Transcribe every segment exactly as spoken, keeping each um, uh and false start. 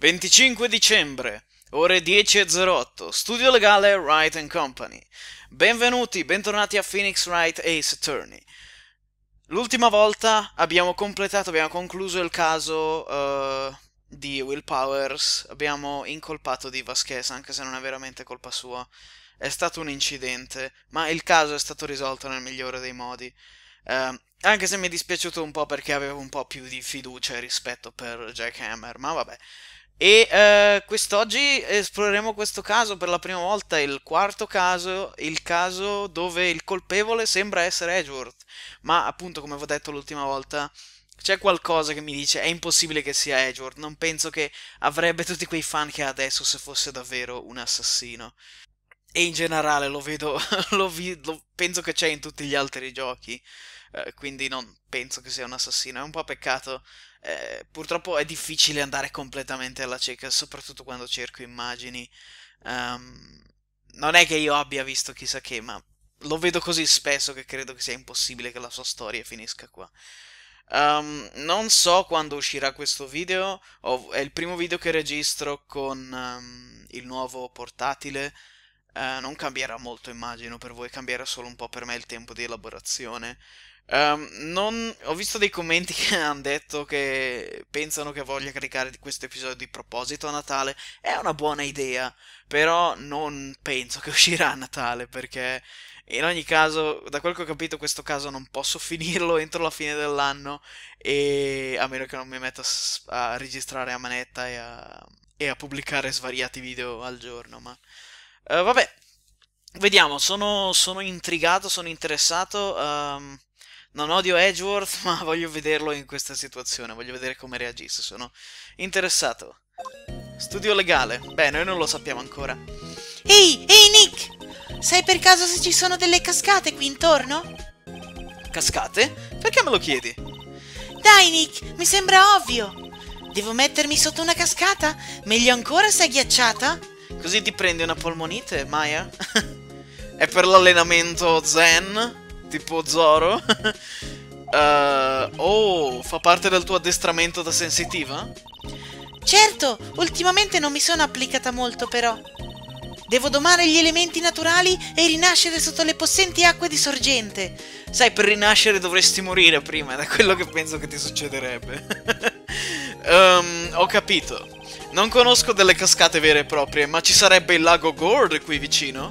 venticinque dicembre, ore dieci e zero otto, studio legale Wright and Company. Benvenuti, bentornati a Phoenix Wright Ace Attorney. L'ultima volta abbiamo completato, abbiamo concluso il caso uh, di Will Powers, abbiamo incolpato Di Vasquez, anche se non è veramente colpa sua. È stato un incidente, ma il caso è stato risolto nel migliore dei modi. Uh, anche se mi è dispiaciuto un po' perché avevo un po' più di fiducia e rispetto per Jack Hammer, ma vabbè. E uh, quest'oggi esploreremo questo caso per la prima volta, il quarto caso, il caso dove il colpevole sembra essere Edgeworth, ma appunto, come vi ho detto l'ultima volta, c'è qualcosa che mi dice è impossibile che sia Edgeworth. Non penso che avrebbe tutti quei fan che ha adesso se fosse davvero un assassino. E in generale lo vedo, lo, vi, lo penso che c'è in tutti gli altri giochi, eh, quindi non penso che sia un assassino. È un po' peccato. Eh, purtroppo è difficile andare completamente alla cieca, soprattutto quando cerco immagini. Um, non è che io abbia visto chissà che, ma lo vedo così spesso che credo che sia impossibile che la sua storia finisca qua. Um, non so quando uscirà questo video, oh, è il primo video che registro con um, il nuovo portatile. Uh, non cambierà molto, immagino, per voi, cambierà solo un po' per me il tempo di elaborazione. Um, non... Ho visto dei commenti che hanno detto che pensano che voglia caricare di questo episodio di proposito a Natale. È una buona idea, però non penso che uscirà a Natale, perché in ogni caso, da quel che ho capito, questo caso non posso finirlo entro la fine dell'anno, e a meno che non mi metta a, a registrare a manetta e a, e a pubblicare svariati video al giorno, ma... Uh, vabbè, vediamo, sono, sono intrigato, sono interessato, um, non odio Edgeworth, ma voglio vederlo in questa situazione, voglio vedere come reagisce, sono interessato. Studio legale, beh, noi non lo sappiamo ancora. Ehi, ehi Nick, sai per caso se ci sono delle cascate qui intorno? Cascate? Perché me lo chiedi? Dai Nick, mi sembra ovvio. Devo mettermi sotto una cascata? Meglio ancora se è ghiacciata? Così ti prendi una polmonite, Maya? È per l'allenamento zen? Tipo Zoro? uh, oh, fa parte del tuo addestramento da sensitiva? Certo, ultimamente non mi sono applicata molto però. Devo domare gli elementi naturali e rinascere sotto le possenti acque di sorgente. Sai, per rinascere dovresti morire prima, è quello che penso che ti succederebbe. um, ho capito. Non conosco delle cascate vere e proprie, ma ci sarebbe il lago Gord qui vicino?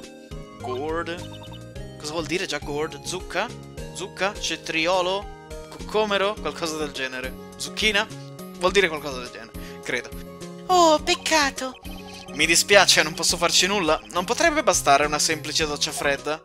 Gord? Cosa vuol dire già Gord? Zucca? Zucca? Cetriolo? Coccomero? Qualcosa del genere. Zucchina? Vuol dire qualcosa del genere, credo. Oh, peccato. Mi dispiace, non posso farci nulla. Non potrebbe bastare una semplice doccia fredda?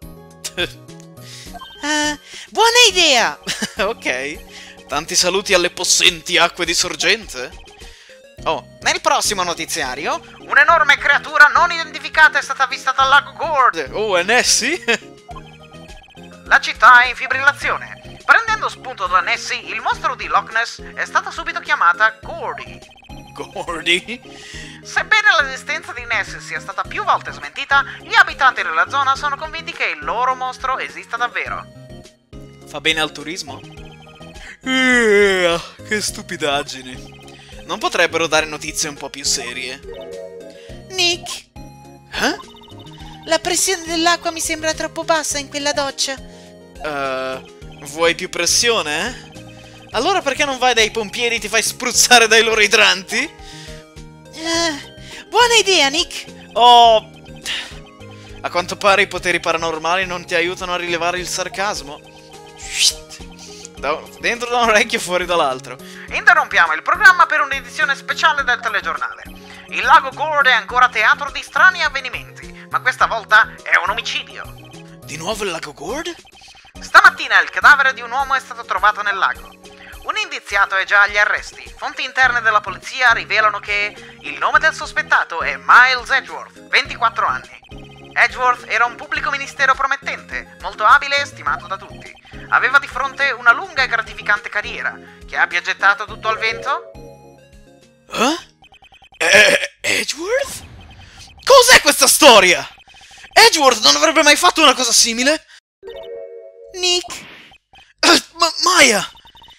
uh, buona idea! Ok. Tanti saluti alle possenti acque di sorgente. Oh, nel prossimo notiziario, un'enorme creatura non identificata è stata avvistata al lago Gord. Oh, è Nessie? La città è in fibrillazione. Prendendo spunto da Nessie, il mostro di Loch Ness è stata subito chiamata Gordy. Gordy? Sebbene l'esistenza di Nessie sia stata più volte smentita, gli abitanti della zona sono convinti che il loro mostro esista davvero. Fa bene al turismo? Eh, che stupidaggini. Non potrebbero dare notizie un po' più serie? Nick? Eh? La pressione dell'acqua mi sembra troppo bassa in quella doccia. Uh, vuoi più pressione, eh? Allora perché non vai dai pompieri e ti fai spruzzare dai loro idranti? Uh, buona idea, Nick! Oh... A quanto pare i poteri paranormali non ti aiutano a rilevare il sarcasmo. Da, dentro da un orecchio e fuori dall'altro. Interrompiamo il programma per un'edizione speciale del telegiornale. Il lago Gord è ancora teatro di strani avvenimenti, ma questa volta è un omicidio. Di nuovo il lago Gord? Stamattina il cadavere di un uomo è stato trovato nel lago. Un indiziato è già agli arresti. Fonti interne della polizia rivelano che il nome del sospettato è Miles Edgeworth, ventiquattro anni. Edgeworth era un pubblico ministero promettente, molto abile e stimato da tutti. Aveva di fronte una lunga e gratificante carriera. Che abbia gettato tutto al vento? Eh? Eh, Edgeworth? Cos'è questa storia? Edgeworth non avrebbe mai fatto una cosa simile? Nick? Uh, ma Maya!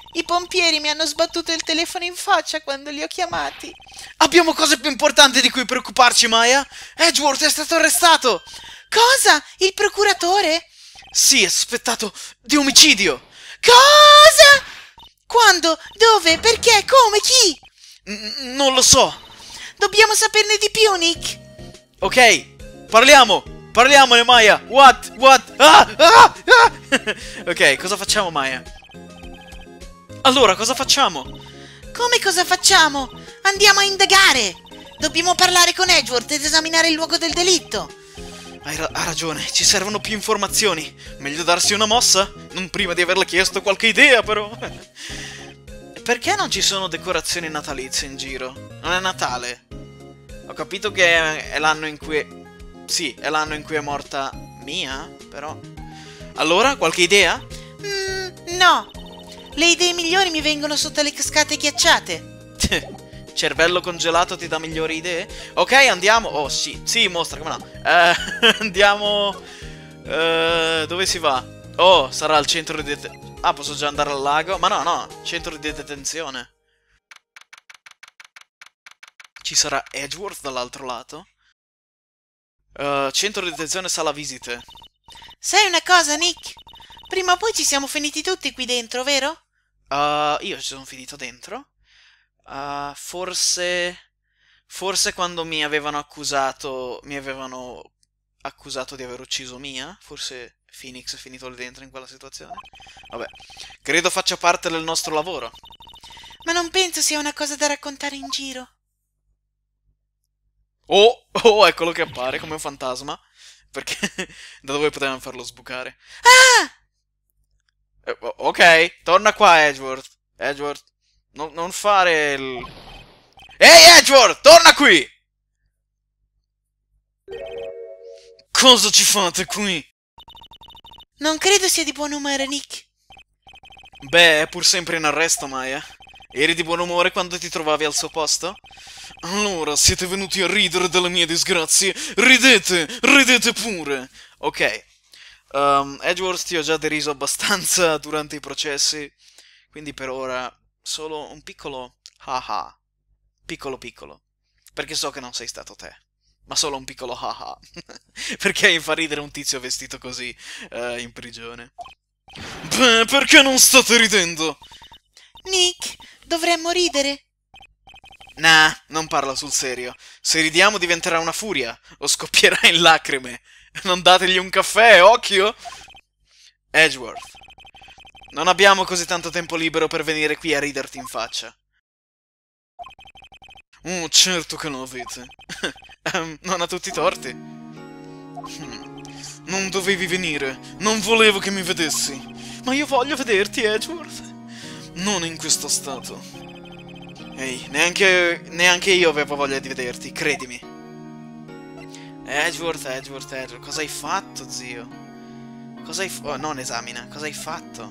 I pompieri mi hanno sbattuto il telefono in faccia quando li ho chiamati. Abbiamo cose più importanti di cui preoccuparci, Maya. Edgeworth è stato arrestato. Cosa? Il procuratore? Sì, è sospettato di omicidio. Cosa? Quando? Dove? Perché? Come? Chi? N- non lo so. Dobbiamo saperne di più, Nick. Ok, parliamo. Parliamone, Maya. What? What? Ah! Ah! Ah! Ok, cosa facciamo, Maya? Allora, cosa facciamo? Come cosa facciamo? Andiamo a indagare. Dobbiamo parlare con Edgeworth ed esaminare il luogo del delitto. Hai, ra- ha ragione, ci servono più informazioni. Meglio darsi una mossa? Non prima di averle chiesto qualche idea, però. Perché non ci sono decorazioni natalizie in giro? Non è Natale. Ho capito che è l'anno in cui... Sì, è l'anno in cui è morta Mia, però... Allora, qualche idea? Mm, no. Le idee migliori mi vengono sotto le cascate ghiacciate. Cervello congelato ti dà migliori idee? Ok, andiamo... Oh, sì, sì, mostra, come no. Eh, andiamo... Eh, dove si va? Oh, sarà al centro di... Det- ah, posso già andare al lago? Ma no, no, centro di detenzione. Ci sarà Edgeworth dall'altro lato? Uh, centro di detenzione, sala visite. Sai una cosa, Nick? Prima o poi ci siamo finiti tutti qui dentro, vero? Uh, io ci sono finito dentro. Uh, forse... Forse quando mi avevano accusato... Mi avevano accusato di aver ucciso Mia. Forse Phoenix è finito lì dentro in quella situazione. Vabbè. Credo faccia parte del nostro lavoro. Ma non penso sia una cosa da raccontare in giro. Oh, oh, eccolo che appare come un fantasma. Perché da dove potevano farlo sbucare? Ah! Eh, ok, torna qua, Edgeworth. Edgeworth, no, non fare il... Ehi, Edgeworth, torna qui! Cosa ci fate qui? Non credo sia di buon umore, Nick. Beh, è pur sempre in arresto, Maya. Eri di buon umore quando ti trovavi al suo posto? Allora, siete venuti a ridere delle mie disgrazie? Ridete, ridete pure! Ok. Um, Edgeworth ti ho già deriso abbastanza durante i processi, quindi per ora solo un piccolo haha. Piccolo piccolo. Perché so che non sei stato te. Ma solo un piccolo haha. Perché mi fa ridere un tizio vestito così uh, in prigione. Beh, perché non state ridendo? Nick, dovremmo ridere. Nah, non parla sul serio. Se ridiamo diventerà una furia o scoppierà in lacrime. Non dategli un caffè, occhio! Edgeworth, non abbiamo così tanto tempo libero per venire qui a riderti in faccia. Oh, certo che lo avete. um, non ha tutti i torti. Hmm. Non dovevi venire. Non volevo che mi vedessi. Ma io voglio vederti, Edgeworth. Non in questo stato. Ehi, neanche, neanche io avevo voglia di vederti, credimi. Edgeworth, Edgeworth, Edgeworth, cosa hai fatto, zio? Cosa hai fatto? Oh, non esamina, cosa hai fatto?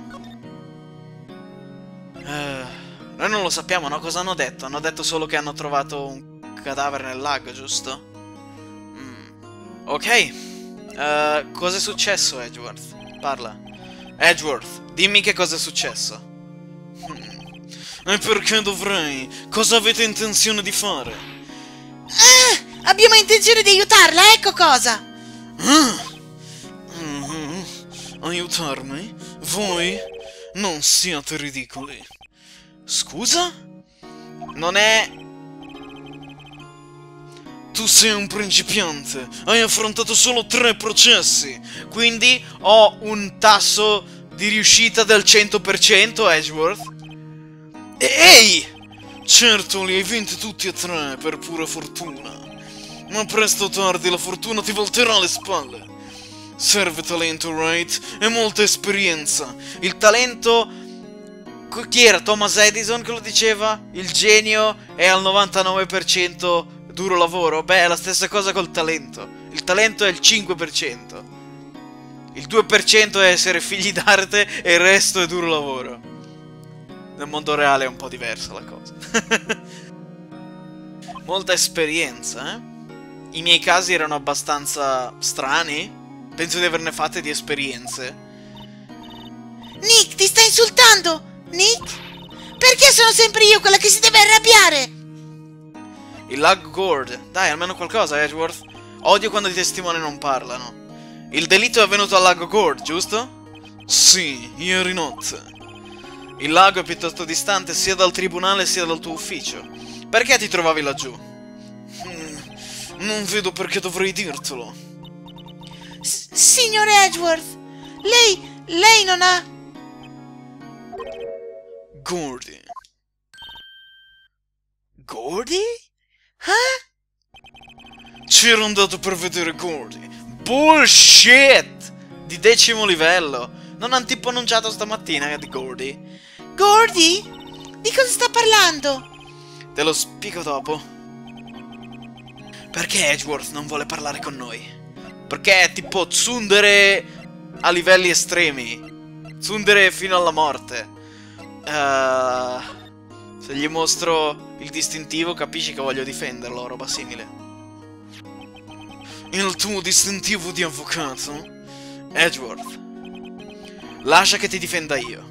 Uh, noi non lo sappiamo, no? Cosa hanno detto? Hanno detto solo che hanno trovato un cadavere nel lago, giusto? Mm. Ok. Uh, cosa è successo, Edgeworth? Parla. Edgeworth, dimmi che cosa è successo. Hmm. E perché dovrei? Cosa avete intenzione di fare? Ah! Abbiamo intenzione di aiutarla, ecco cosa! Ah. Mm-hmm. Aiutarmi? Voi? Non siate ridicoli. Scusa? Non è... Tu sei un principiante, hai affrontato solo tre processi, quindi ho un tasso di riuscita del cento per cento, Edgeworth? E ehi! Certo, li hai vinti tutti e tre per pura fortuna. Ma presto o tardi la fortuna ti volterà le spalle. Serve talento, right? E molta esperienza. Il talento... Chi era? Thomas Edison che lo diceva? Il genio è al novantanove per cento duro lavoro. Beh, è la stessa cosa col talento. Il talento è il cinque per cento. Il due per cento è essere figli d'arte e il resto è duro lavoro. Nel mondo reale è un po' diversa la cosa. Molta esperienza, eh? I miei casi erano abbastanza strani. Penso di averne fatte di esperienze. Nick, ti stai insultando? Nick? Perché sono sempre io quella che si deve arrabbiare? Il lago Gord. Dai, almeno qualcosa, Edgeworth. Odio quando i testimoni non parlano. Il delitto è avvenuto al lago Gord, giusto? Sì, ieri notte. Il lago è piuttosto distante sia dal tribunale sia dal tuo ufficio. Perché ti trovavi laggiù? Hmm, non vedo perché dovrei dirtelo. S- signor Edgeworth, lei... lei non ha... Gordy. Gordy? Eh? C'ero andato per vedere Gordy. Bullshit! Di decimo livello. Non hanno tipo annunciato stamattina di Gordy. Gordy? Di cosa sta parlando? Te lo spiego dopo. Perché Edgeworth non vuole parlare con noi? Perché è tipo tsundere a livelli estremi. Tsundere fino alla morte. Uh, se gli mostro il distintivo capisci che voglio difenderlo, roba simile. Il tuo distintivo di avvocato? Edgeworth, lascia che ti difenda io.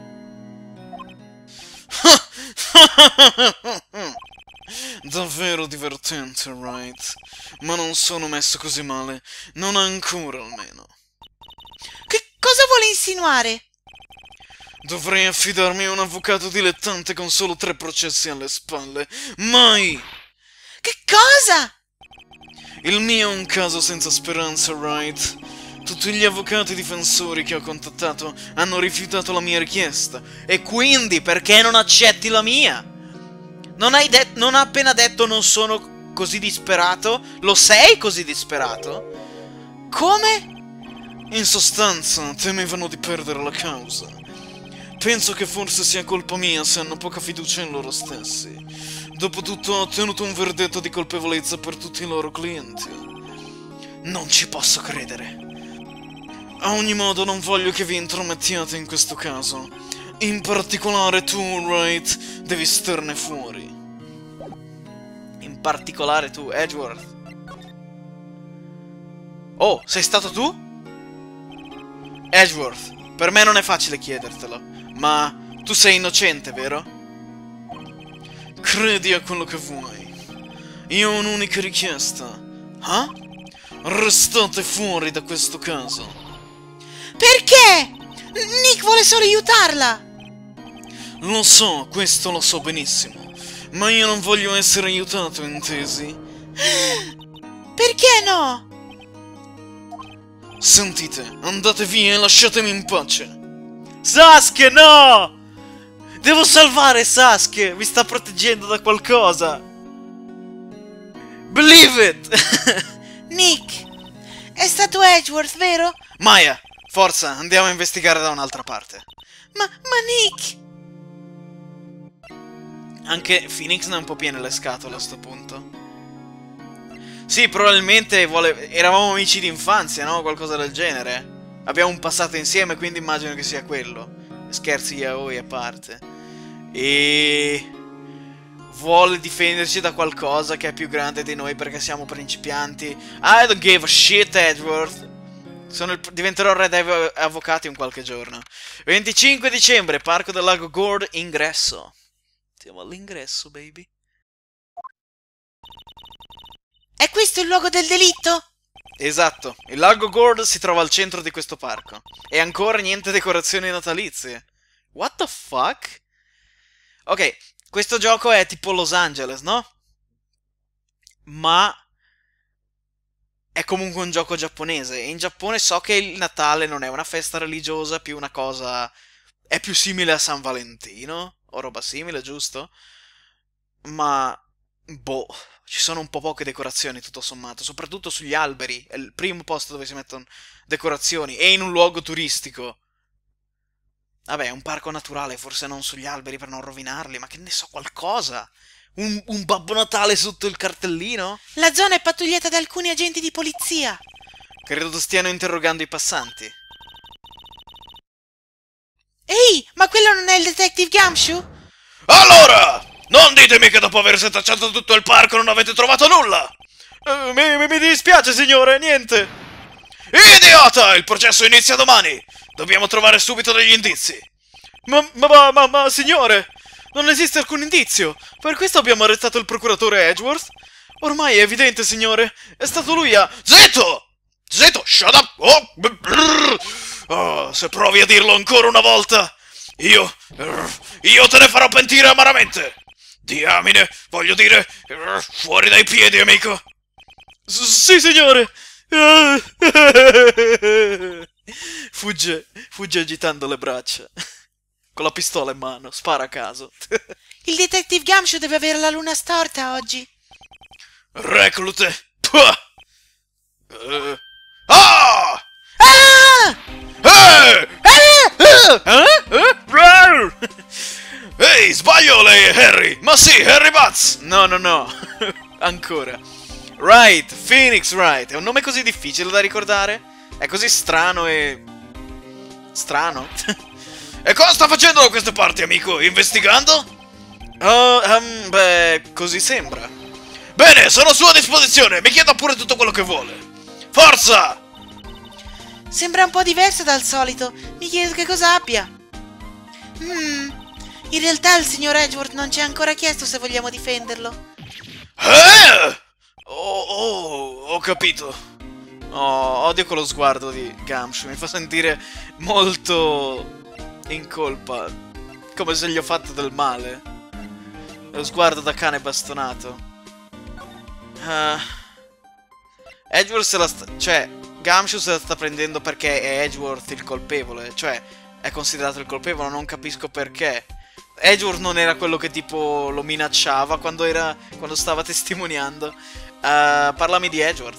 Davvero divertente, right? Ma non sono messo così male. Non ancora, almeno. Che cosa vuole insinuare? Dovrei affidarmi a un avvocato dilettante con solo tre processi alle spalle. Mai! Che cosa? Il mio è un caso senza speranza, right? Tutti gli avvocati difensori che ho contattato hanno rifiutato la mia richiesta. E quindi perché non accetti la mia? Non hai detto, non ha appena detto non sono così disperato? Lo sei così disperato? Come? In sostanza, temevano di perdere la causa. Penso che forse sia colpa mia se hanno poca fiducia in loro stessi. Dopotutto ho ottenuto un verdetto di colpevolezza per tutti i loro clienti. Non ci posso credere. A ogni modo non voglio che vi intromettiate in questo caso. In particolare tu, Wright, devi starne fuori. In particolare tu, Edgeworth. Oh, sei stato tu? Edgeworth, per me non è facile chiedertelo, ma tu sei innocente, vero? Credi a quello che vuoi. Io ho un'unica richiesta. Ah? Restate fuori da questo caso. Perché? Nick vuole solo aiutarla. Lo so, questo lo so benissimo. Ma io non voglio essere aiutato, intesi? Perché no? Sentite, andate via e lasciatemi in pace. Sasuke, no! Devo salvare Sasuke! Mi sta proteggendo da qualcosa! Believe it! Nick, è stato Edgeworth, vero? Maya, forza, andiamo a investigare da un'altra parte. Ma, ma Nick... Anche Phoenix ne è un po' piene le scatole a sto punto. Sì, probabilmente vuole... eravamo amici d'infanzia, no? Qualcosa del genere. Abbiamo un passato insieme, quindi immagino che sia quello. Scherzi yaoi a parte. E... vuole difenderci da qualcosa che è più grande di noi perché siamo principianti. I don't give a shit, Edgeworth. Sono il... diventerò re dei avvocati un qualche giorno. venticinque dicembre, Parco del Lago Gord, ingresso. Siamo all'ingresso, baby. È questo il luogo del delitto? Esatto, il Lago Gord si trova al centro di questo parco. E ancora niente decorazioni natalizie. What the fuck? Ok, questo gioco è tipo Los Angeles, no? Ma è comunque un gioco giapponese. E in Giappone so che il Natale non è una festa religiosa, è più una cosa... è più simile a San Valentino. O roba simile, giusto? Ma... boh... ci sono un po' poche decorazioni, tutto sommato. Soprattutto sugli alberi. È il primo posto dove si mettono decorazioni. E in un luogo turistico. Vabbè, è un parco naturale, forse non sugli alberi per non rovinarli, ma che ne so, qualcosa. Un, un Babbo Natale sotto il cartellino? La zona è pattugliata da alcuni agenti di polizia. Credo stiano interrogando i passanti. Ehi, ma quello non è il Detective Gumshoe? Allora! Non ditemi che dopo aver setacciato tutto il parco non avete trovato nulla! Uh, mi, mi, mi dispiace, signore, niente. Idiota! Il processo inizia domani! Dobbiamo trovare subito degli indizi. Ma, ma, ma, ma, ma signore, Non esiste alcun indizio. Per questo abbiamo arrestato il procuratore Edgeworth. Ormai è evidente, signore. È stato lui a... Zitto! Zitto, shut up! Oh, oh, se provi a dirlo ancora una volta, io... io te ne farò pentire amaramente! Diamine, voglio dire, fuori dai piedi, amico! S sì, signore! Fugge, fugge agitando le braccia. Con la pistola in mano, spara a caso. Il detective Gumshoe deve avere la luna storta oggi. Reclute! Puah! Uh. Ah! Ah! Eh! Ah! Eh? Ehi, sbaglio lei, Harry! Ma sì, Harry Butts! No, no, no. Ancora. Wright, Phoenix Wright. È un nome così difficile da ricordare? È così strano e... strano? E cosa sta facendo da queste parti, amico? Investigando? Oh, um, beh, così sembra. Bene, sono a sua disposizione. Mi chieda pure tutto quello che vuole. Forza! Sembra un po' diverso dal solito. Mi chiedo che cosa abbia. Hmm. In realtà il signor Edgeworth non ci ha ancora chiesto se vogliamo difenderlo. Eh? Oh, oh, ho capito. Oh, odio quello sguardo di Gumshoe. Mi fa sentire molto in colpa. Come se gli ho fatto del male. Lo sguardo da cane bastonato. Uh, Edgeworth se la sta... cioè, Gumshoe se la sta prendendo perché è Edgeworth il colpevole. Cioè, è considerato il colpevole, non capisco perché. Edgeworth non era quello che tipo lo minacciava quando era... quando stava testimoniando. Uh, parlami di Edgeworth.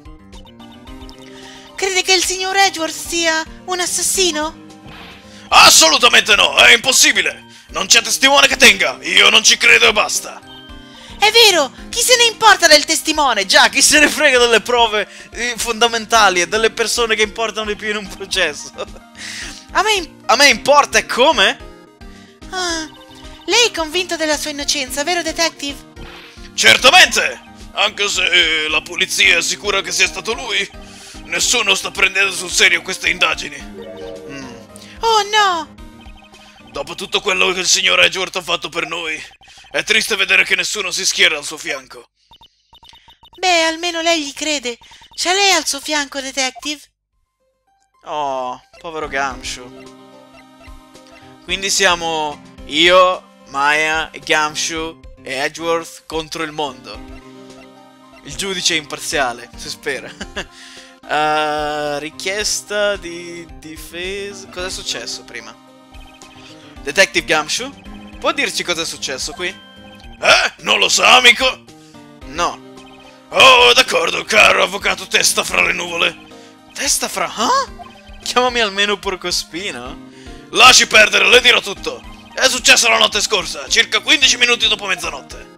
Crede che il signor Edgeworth sia un assassino? Assolutamente no, è impossibile. Non c'è testimone che tenga. Io non ci credo e basta. È vero! Chi se ne importa del testimone? Già, chi se ne frega delle prove eh, fondamentali e delle persone che importano di più in un processo? A me, a me importa e come? Ah, lei è convinto della sua innocenza, vero detective? Certamente! Anche se eh, la polizia è sicura che sia stato lui, nessuno sta prendendo sul serio queste indagini. Mm. Oh no! Dopo tutto quello che il signor Edgeworth ha fatto per noi, è triste vedere che nessuno si schiera al suo fianco. Beh, almeno lei gli crede. C'è lei al suo fianco, detective? Oh, povero Gumshoe. Quindi siamo io, Maya, e Gumshoe e Edgeworth contro il mondo. Il giudice imparziale, si spera. uh, richiesta di difesa... Cosa è successo prima? Detective Gumshoe? Può dirci cosa è successo qui? Eh? Non lo sa, amico? No. Oh, d'accordo, caro avvocato testa fra le nuvole. Testa fra... Huh? Chiamami almeno Porcospino? Lasci perdere, le dirò tutto. È successo la notte scorsa, circa quindici minuti dopo mezzanotte.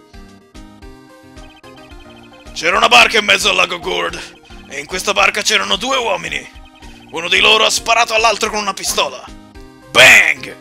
C'era una barca in mezzo al lago Gourd, e in questa barca c'erano due uomini. Uno di loro ha sparato all'altro con una pistola. Bang!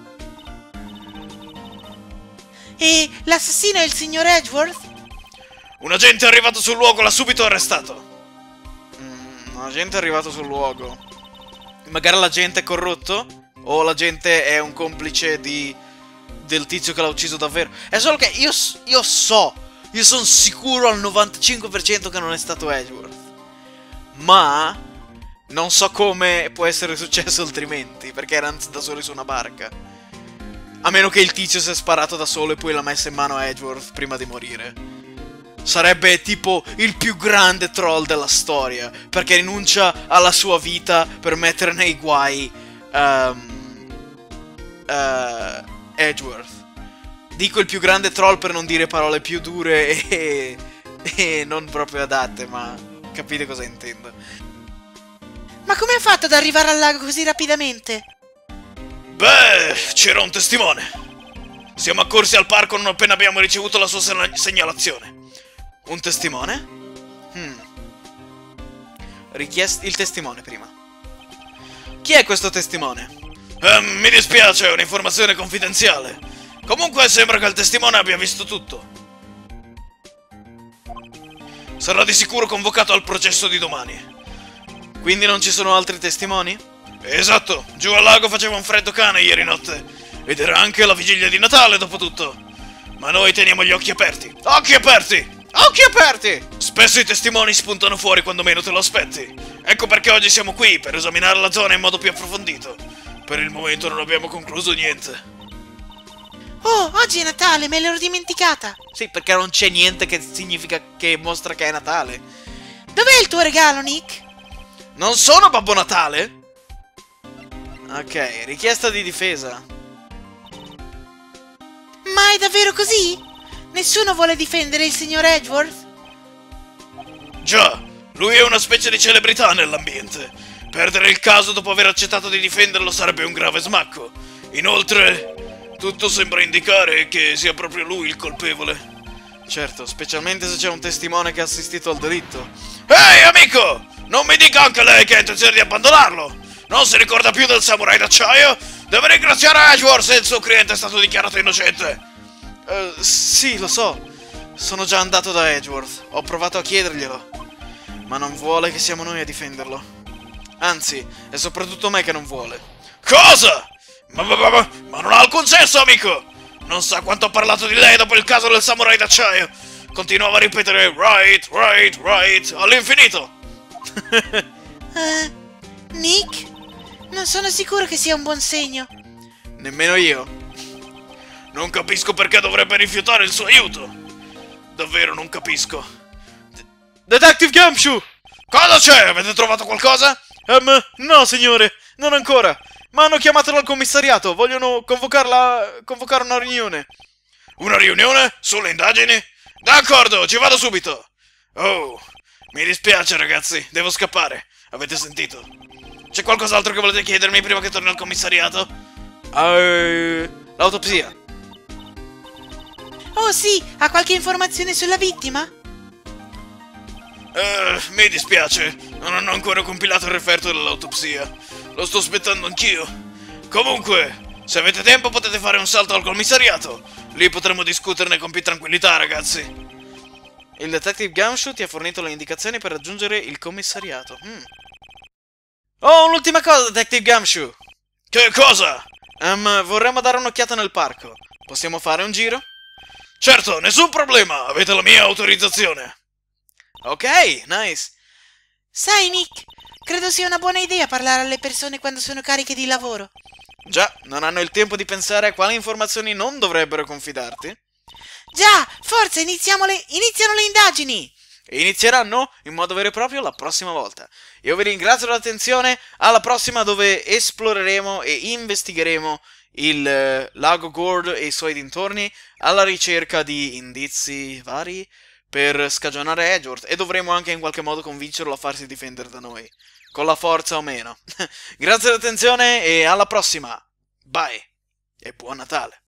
E l'assassino è il signor Edgeworth? Un agente è arrivato sul luogo, l'ha subito arrestato. Mm, un agente è arrivato sul luogo. Magari l'agente è corrotto? O l'agente è un complice di... del tizio che l'ha ucciso davvero? È solo che io, io so, io sono sicuro al novantacinque per cento che non è stato Edgeworth. Ma non so come può essere successo altrimenti, perché erano da soli su una barca. A meno che il tizio si è sparato da solo e poi l'ha messa in mano a Edgeworth prima di morire. Sarebbe tipo il più grande troll della storia, perché rinuncia alla sua vita per mettere nei guai um, uh, Edgeworth. Dico il più grande troll per non dire parole più dure e, e non proprio adatte, ma capite cosa intendo. Ma come ha fatto ad arrivare al lago così rapidamente? Beh, c'era un testimone. Siamo accorsi al parco non appena abbiamo ricevuto la sua segnalazione. Un testimone? Hmm. Richiest- il testimone prima. Chi è questo testimone? Eh, mi dispiace, è un'informazione confidenziale. Comunque sembra che il testimone abbia visto tutto. Sarà di sicuro convocato al processo di domani. Quindi non ci sono altri testimoni? Esatto, giù al lago faceva un freddo cane ieri notte ed era anche la vigilia di Natale, dopo tutto. Ma noi teniamo gli occhi aperti. Occhi aperti! Occhi aperti! Spesso i testimoni spuntano fuori quando meno te lo aspetti. Ecco perché oggi siamo qui, per esaminare la zona in modo più approfondito. Per il momento non abbiamo concluso niente. Oh, oggi è Natale, me l'ero dimenticata. Sì, perché non c'è niente che significa che mostra che è Natale. Dov'è il tuo regalo, Nick? Non sono Babbo Natale? Ok, richiesta di difesa. Ma è davvero così? Nessuno vuole difendere il signor Edgeworth? Già, lui è una specie di celebrità nell'ambiente. Perdere il caso dopo aver accettato di difenderlo sarebbe un grave smacco. Inoltre, tutto sembra indicare che sia proprio lui il colpevole. Certo, specialmente se c'è un testimone che ha assistito al delitto. Ehi, amico! Non mi dica anche lei che ha intenzione di abbandonarlo! Non si ricorda più del samurai d'acciaio? Deve ringraziare Edgeworth se il suo cliente è stato dichiarato innocente! Uh, sì, lo so. Sono già andato da Edgeworth. Ho provato a chiederglielo. Ma non vuole che siamo noi a difenderlo. Anzi, è soprattutto me che non vuole. Cosa? Ma, ma, ma, ma non ha alcun senso, amico! Non sa quanto ho parlato di lei dopo il caso del samurai d'acciaio! Continuava a ripetere right, right, right all'infinito! uh, Nick? Non sono sicuro che sia un buon segno. Nemmeno io. Non capisco perché dovrebbe rifiutare il suo aiuto. Davvero non capisco. D- Detective Gumshoe! Cosa c'è? Avete trovato qualcosa? Um, no, signore, non ancora. Ma hanno chiamato dal commissariato. Vogliono convocarla... convocare una riunione. Una riunione? Sulle indagini? D'accordo, ci vado subito. Oh, mi dispiace ragazzi, devo scappare. Avete sentito? C'è qualcos'altro che volete chiedermi prima che torni al commissariato? Uh, l'autopsia. Oh sì, ha qualche informazione sulla vittima? Uh, mi dispiace, non hanno ancora compilato il referto dell'autopsia. Lo sto aspettando anch'io. Comunque, se avete tempo potete fare un salto al commissariato. Lì potremo discuterne con più tranquillità, ragazzi. Il detective Gumshoe ti ha fornito le indicazioni per raggiungere il commissariato. Mm. Oh, un'ultima cosa, detective Gumshoe. Che cosa? Um, vorremmo dare un'occhiata nel parco. Possiamo fare un giro? Certo, nessun problema. Avete la mia autorizzazione. Ok, nice. Sai, Nick, credo sia una buona idea parlare alle persone quando sono cariche di lavoro. Già, non hanno il tempo di pensare a quali informazioni non dovrebbero confidarti. Già, forza, iniziamo le... iniziano le indagini! E inizieranno in modo vero e proprio la prossima volta. Io vi ringrazio per l'attenzione, alla prossima dove esploreremo e investigheremo il eh, lago Gord e i suoi dintorni alla ricerca di indizi vari per scagionare Edgeworth e dovremo anche in qualche modo convincerlo a farsi difendere da noi, con la forza o meno. Grazie dell'attenzione e alla prossima. Bye e buon Natale.